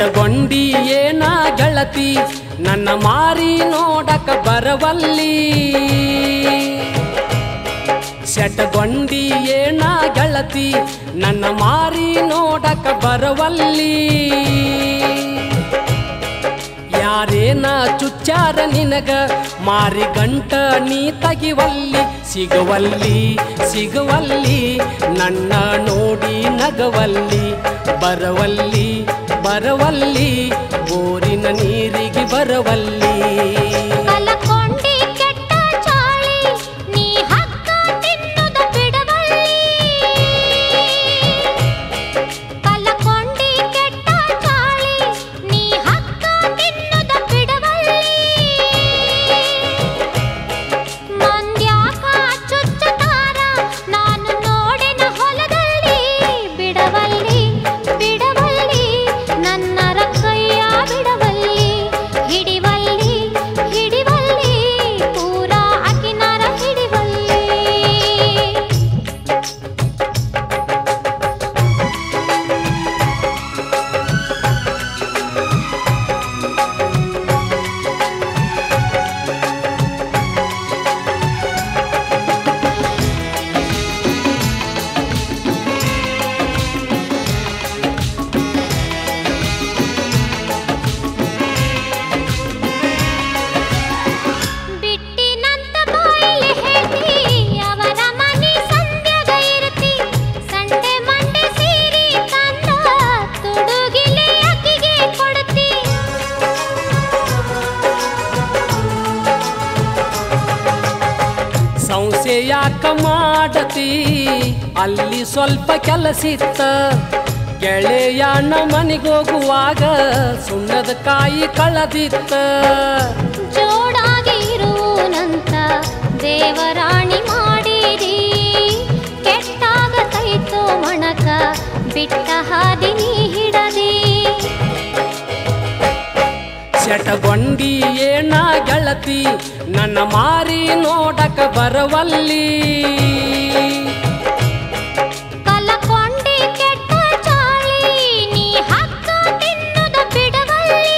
ಶಟಗೊಂಡಿ ಏನ ಗೆಳತಿ ನನ್ನ ಮಾರಿ ನೋಡಕ ಬರವಲ್ಲಿ ಶಟಗೊಂಡಿ ಏನ ಗೆಳತಿ ನನ್ನ ಮಾರಿ ನೋಡಕ ಬರವಲ್ಲಿ ಯಾರೇನ ಚುಚ್ಚಾರ ನಿನಗ ಮಾರಿ ಗಂಟ ನೀ ತಗಿವಲ್ಲಿ ಸಿಗವಲ್ಲಿ ಸಿಗವಲ್ಲಿ ನನ್ನ ನೋಡಿ ನಗವಲ್ಲಿ ಬರವಲ್ಲಿ ಬರವಲ್ಲಿ ಬೋರಿನ ನೀರಿಗೆ ಬರವಲ್ಲಿ ಯಾಕ ಮಾಡತಿ ಅಲ್ಲಿ ಸ್ವಲ್ಪ ಕೆಲಸಿತ್ತ ಗೆಳೆಯನ ಮನೆಗೋಗುವಾಗ ಸುಣ್ಣದ ಕಾಯಿ ಕಳದಿತ್ತ ಜೋಡಾಗಿರುವಂತ ದೇವರಾಣಿ ಮಾಡಿರಿ ಕೆಟ್ಟಾಗತೈತೋ ಮಣಕ ಬಿಟ್ಟ ಹಾದಿ ನೀ ಹಿಡದಿ ಶಟಗೊಂಡಿ ಏನ ಗೆಳತಿ ನನ್ನ ಮಾರಿ ನೋಡಕ ಬರವಲ್ಲಿ ಕಲಕೊಂಡಿ ಕೆಟ್ಟ ಚಾಳಿ ನೀ ಹಕ್ಕ ತಿನ್ನುದ ಬಿಡವಲ್ಲಿ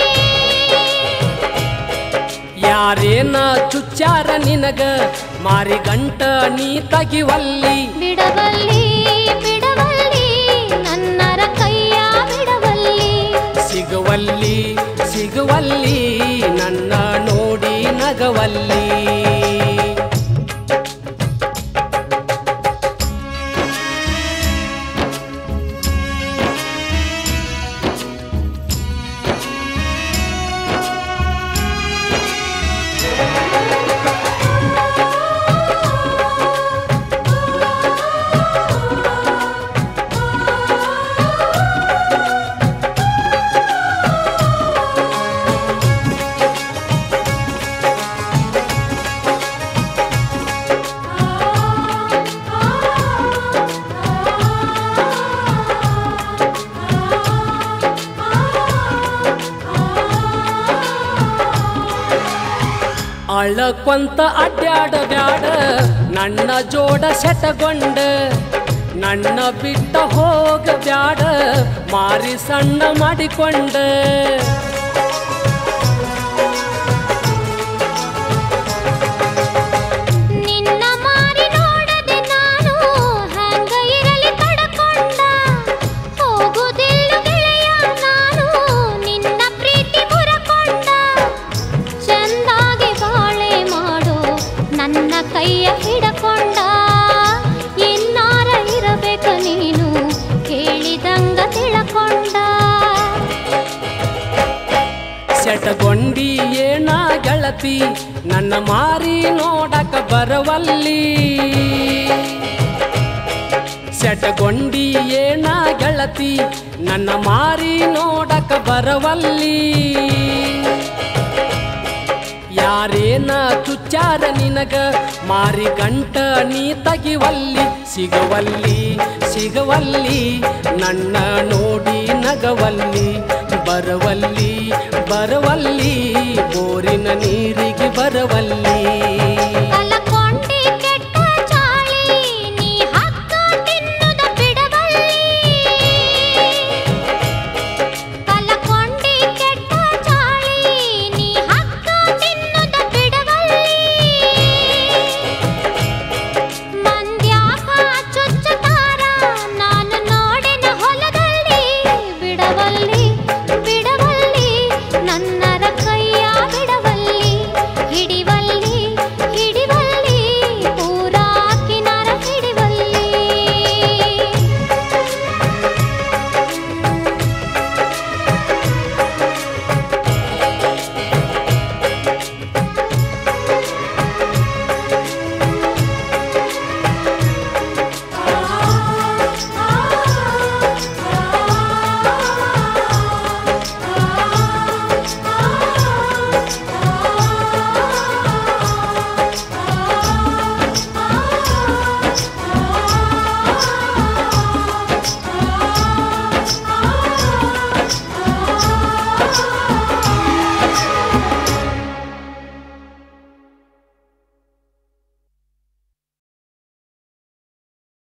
ಯಾರೇನ ಚುಚ್ಚಾರ ನಿನಗ ಮಾರಿ ಗಂಟ ನೀ ತಗಿವಲ್ಲಿ ಬಿಡವಲ್ಲಿ ಬಿಡವಲ್ಲಿ ನನ್ನರ ಕೈಯ ಬಿಡವಲ್ಲಿ ಸಿಗವಲ್ಲಿ ಸಿಗವಲ್ಲಿ ನನ್ನ ನೋಡಿ ನಗವಲ್ಲಿ ಅಳಕೊಂತ ಅಡ್ಯಾಡ ಬ್ಯಾಡ ನನ್ನ ಜೋಡ ಶಟಗೊಂಡ ನನ್ನ ಬಿಟ್ಟ ಹೋಗ ಬ್ಯಾಡ ಮಾರಿ ಸಣ್ಣ ಮಾಡಿಕೊಂಡ ಕೈಯ ಹಿಡಕೊಂಡ ಇನ್ನಾರ ಇರಬೇಕ ನೀನು ಹೇಳಿದಂಗ ತಿಳಕೊಂಡ ಶಟಗೊಂಡಿ ಏನ ಗೆಳತಿ ನನ್ನ ಮಾರಿ ನೋಡಕ ಬರವಲ್ಲಿ ಶಟಗೊಂಡಿ ಏನ ಗೆಳತಿ ನನ್ನ ಮಾರಿ ನೋಡಕ ಬರವಲ್ಲಿ ಯಾರೇನ ಚುಚ್ಚಾರ ನಿನಗ ಮಾರಿ ಗಂಟ ನೀ ತಗಿವಲ್ಲಿ ಸಿಗವಲ್ಲಿ ಸಿಗವಲ್ಲಿ ನನ್ನ ನೋಡಿ ನಗವಲ್ಲಿ ಬರವಲ್ಲಿ ಬರವಲ್ಲಿ ಬೋರಿನ ನೀರಿಗೆ ಬರವಲ್ಲಿ